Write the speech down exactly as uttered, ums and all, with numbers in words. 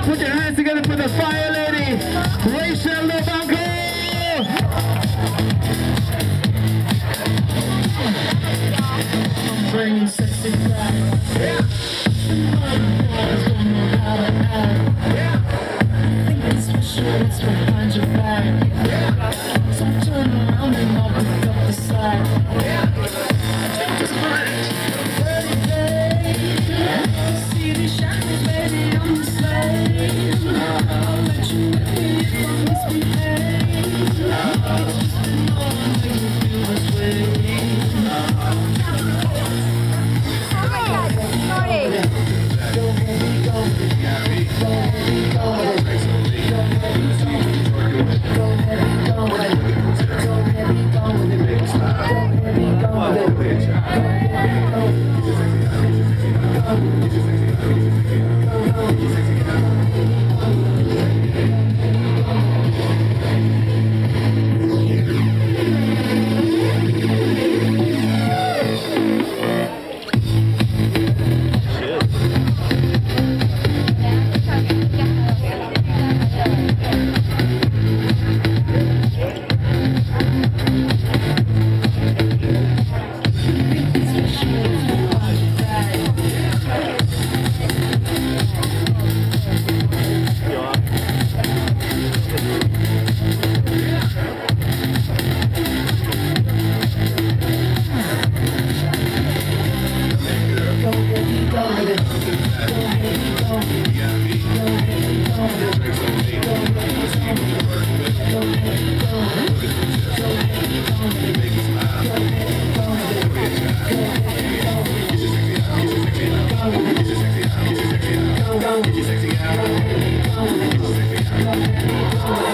Put your hands together for the fire lady, Rachel Lobanco. Bringing sexy back. Yeah. Boys don't know how to act. Yeah. Think it's special, it's behind your back. Yeah. So turn around and I'll pick up the slack. Yeah. Just right. Dirty babe. See these shackles, baby, I'm the slave. I'll let you with me if I misbehave. It's just another thing to feel this way. Get your sexy out.